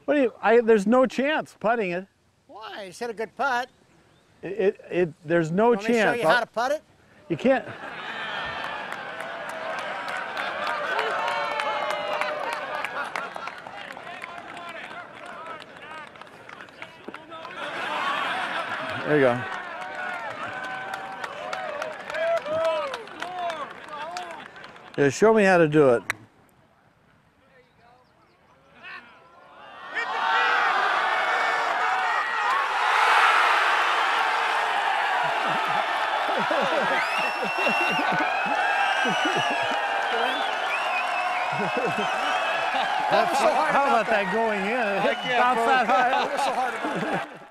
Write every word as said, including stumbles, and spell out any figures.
What do you? I, there's no chance putting it. Why? You said a good putt. It, it, it there's no Want chance. me to show you how to putt it? You can't. There you go. Yeah, show me how to do it. That was so hard How about about that going in? It I bounced that high. What was so hard about that?